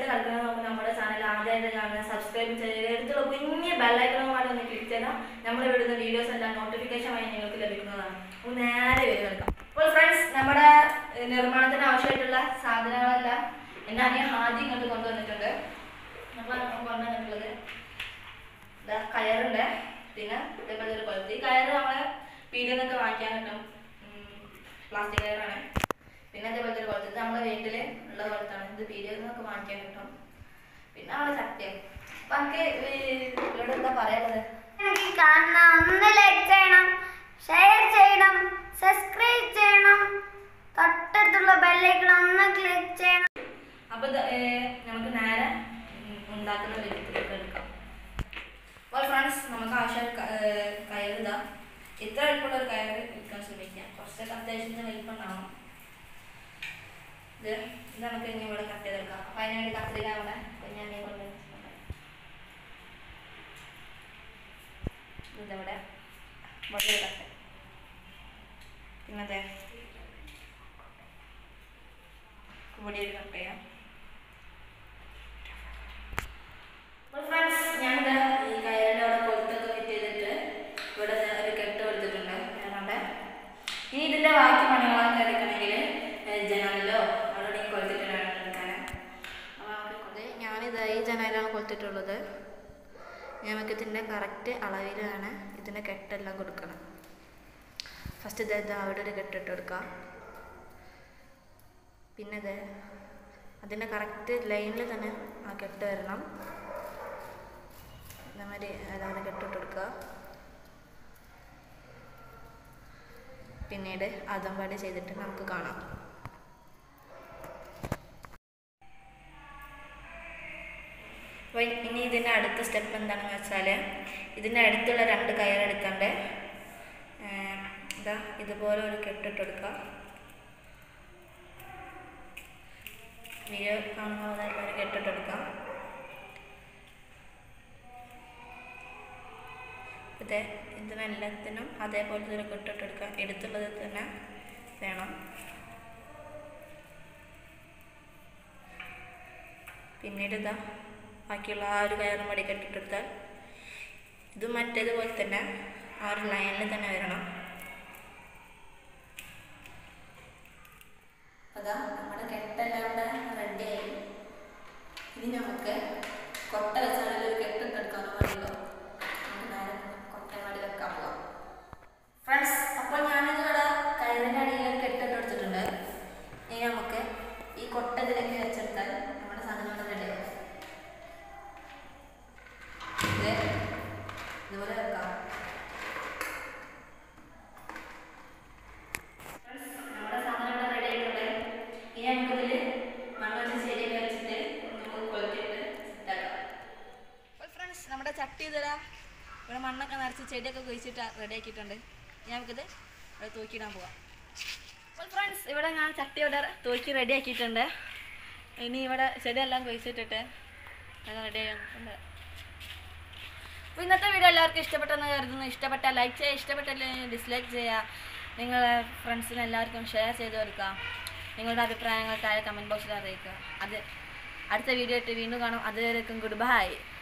കളിക്കുന്നത് നമുക്ക് നമ്മുടെ ചാനൽ ആദ്യമായിട്ട് കാണുക സബ്സ്ക്രൈബ് ചെയ്യുക എടുത്തുള്ള കുഞ്ഞ് ബെല്ലൈക്കണുമായിട്ട് ഒന്ന് ക്ലിക്ക് ചെയ്താൽ നമ്മൾ വിടുന്ന വീഡിയോസ് എല്ലാം നോട്ടിഫിക്കേഷൻ വഴി നിങ്ങൾക്ക് ലഭിക്കുന്നതാണ്. അപ്പോൾ നേരെ വരും എടുക്കാം. അപ്പോൾ ഫ്രണ്ട്സ് നമ്മുടെ നിർമ്മാണത്തിന് ആവശ്യമായിട്ടുള്ള സാധനങ്ങളെല്ലാം എന്നെ ആദ്യം ഇങ്ങോട്ട് കൊണ്ടുവന്നിട്ടുണ്ട്. അപ്പോൾ കൊണ്ടുവന്നിട്ടുള്ളത് കയറുണ്ട്, പിന്നെ ഇതേപോലെ ഒരു കൊളുത്തി. ഈ കയറ് നമ്മളെ പീടികയിൽ നിന്നൊക്കെ വാങ്ങിക്കാൻ കിട്ടും, പ്ലാസ്റ്റിക് കയറാണ്. പിന്നെ അതേപോലത്തെ ഒരു കൊളുത്ത്, ഇത് നമ്മുടെ വീട്ടിൽ ഉള്ള കൊളുത്താണ്, ഇത് പീടികയിൽ നിന്നൊക്കെ വാങ്ങിക്കാൻ കിട്ടും. പിന്നെ നമ്മുടെ ചട്ടിയാണ്. അപ്പം നമുക്ക് ഇവിടെ എന്താ പറയാനുള്ളത്? ഒന്ന് ലൈക്ക് ചെയ്യണം, ഷെയർ ചെയ്യണം, സബ്സ്ക്രൈബ് ചെയ്യണം, തൊട്ടടുത്തുള്ള ബെല്ലൈക്കൺ ഒന്ന് ക്ലിക്ക് ചെയ്യണം. അപ്പോൾ നമുക്ക് നേരെ ഉണ്ടാക്കുന്ന വിധത്തിലേക്ക് എടുക്കാം. അപ്പോൾ ഫ്രണ്ട്സ് നമുക്ക് ആവശ്യം കയറിതാ ഇത്ര എളുപ്പമുള്ള ഒരു കയറ് എടുക്കാൻ ശ്രമിക്കാം. കുറച്ചൊക്കെ അത്യാവശ്യത്തിന് വലിപ്പം ഉണ്ടാവണം. ഇത് നമുക്ക് ഇനി ഇവിടെ കട്ട് ചെയ്തെടുക്കാം. അപ്പം അതിനുവേണ്ടി കത്രിക അവിടെ ഞാൻ കൊണ്ട് ഇതവിടെ വളരെ കട്ട്. പിന്നെ ഇവിടെ ഒരു കട്ട് ചെയ്യാം. അപ്പോൾ ഫ്രണ്ട്സ് ഞാനിത് ഈ കയറിൻ്റെ അവിടെ കൊളുത്തൊക്കെ ഫിറ്റ് ചെയ്തിട്ട് ഇവിടെ ഒരു കെട്ട് കൊടുത്തിട്ടുണ്ട്. ഞാനുണ്ട് ഇനി ഇതിൻ്റെ ബാക്കി പണികളൊക്കെ എടുക്കണമെങ്കിൽ ജനാലിലോ അവിടെ കൊളുത്തിട്ട് വേണം എടുക്കാൻ. അപ്പോൾ നമുക്ക് ഞാനിത് ഈ ജനാലിലാണ് കൊളുത്തിട്ടുള്ളത്. നമുക്ക് ഇതിൻ്റെ കറക്റ്റ് അളവിലാണ് ഇതിൻ്റെ കെട്ടെല്ലാം കൊടുക്കണം. ഫസ്റ്റ് ഇത് അവിടെ ഒരു കെട്ടിട്ട് കൊടുക്കാം. പിന്നെ ഇത് അതിൻ്റെ കറക്റ്റ് ലൈനിൽ തന്നെ ആ കെട്ട് വരണം. ഇതേമാതിരി അതാണ് കെട്ടിട്ട് കൊടുക്കുക. പിന്നീട് അതും പാടി ചെയ്തിട്ട് നമുക്ക് കാണാം. അപ്പോൾ ഇനി ഇതിൻ്റെ അടുത്ത സ്റ്റെപ്പ് എന്താണെന്ന് വെച്ചാൽ ഇതിൻ്റെ അടുത്തുള്ള രണ്ട് കയറെടുക്കാണ്ട് ഇതാ ഇതുപോലെ ഒരു കെട്ടിട്ട് കൊടുക്കുക. വീഡിയോ കാണുമ്പോൾ ഒരു കെട്ടിട്ട് കൊടുക്കാം. ഇതിനെല്ലാത്തിനും അതേപോലത്തെ ഒരു കെട്ടിട്ട് കൊടുക്കാം. എടുത്തുള്ളത് തന്നെ വേണം. പിന്നീട് ഇതാ ബാക്കിയുള്ള ആ ഒരു കയറും പടി കെട്ടിട്ടെടുത്താൽ ഇത് മറ്റേതുപോലെ തന്നെ ആ ഒരു ലൈനിൽ തന്നെ വരണം. അതാ നമ്മുടെ കെട്ടെല്ലാം കൂടെ റെഡിയായി. ഇനി നമുക്ക് കൊട്ട വെച്ചാണെങ്കിൽ ഒരു കെട്ടിട്ടെടുക്കാനോ മതിയല്ലോ. ഫ്രണ്ട്സ് അപ്പോൾ ഞാനിവിടെ കയറിൻ്റെ അടിയിൽ ഒരു കെട്ടിട്ട് എടുത്തിട്ടുണ്ട്. ഇനി നമുക്ക് ഈ കൊട്ട ഇതിലേക്ക് വെച്ചെടുത്താൽ നമ്മുടെ സാധനം റെഡിയാവും. ഇതുപോലെ വെക്കാം. നമ്മുടെ സാധനം ഇവിടെ റെഡി ആയിട്ടുണ്ട്. ഇനി നമുക്കിതിൽ മണ്ണൊക്കെ ചെടിയൊക്കെ വെച്ചിട്ട് നമുക്ക് കൊളുത്തിട്ട് സെറ്റാക്കാം. അപ്പോൾ ഫ്രണ്ട്സ് നമ്മുടെ ചട്ടി തരാം. ഇവിടെ മണ്ണൊക്കെ നിറച്ച് ചെടിയൊക്കെ കുഴിച്ചിട്ട് റെഡിയാക്കിയിട്ടുണ്ട്. നമുക്കിത് ഇവിടെ തൂക്കിയിടാൻ പോവാം. അപ്പോൾ ഫ്രണ്ട്സ് ഇവിടെ ഞാൻ ചട്ടി ഇവിടെ തൂക്കി റെഡിയാക്കിയിട്ടുണ്ട്. ഇനി ഇവിടെ ചെടിയെല്ലാം കുഴിച്ചിട്ടിട്ട് എല്ലാം റെഡി ആയിട്ടുണ്ട്. അപ്പോൾ ഇന്നത്തെ വീഡിയോ എല്ലാവർക്കും ഇഷ്ടപ്പെട്ടെന്ന് കരുതുന്നു. ഇഷ്ടപ്പെട്ടാൽ ലൈക്ക് ചെയ്യുക, ഇഷ്ടപ്പെട്ടില്ല ഡിസ്ലൈക്ക് ചെയ്യുക. നിങ്ങളെ ഫ്രണ്ട്സിന് എല്ലാവർക്കും ഷെയർ ചെയ്ത് കൊടുക്കുക. നിങ്ങളുടെ അഭിപ്രായങ്ങൾ താഴെ കമൻറ്റ് ബോക്സിൽ അറിയിക്കുക. അടുത്ത വീഡിയോ ആയിട്ട് വീണ്ടും കാണാം. അതുവരേക്കും ഗുഡ് ബൈ.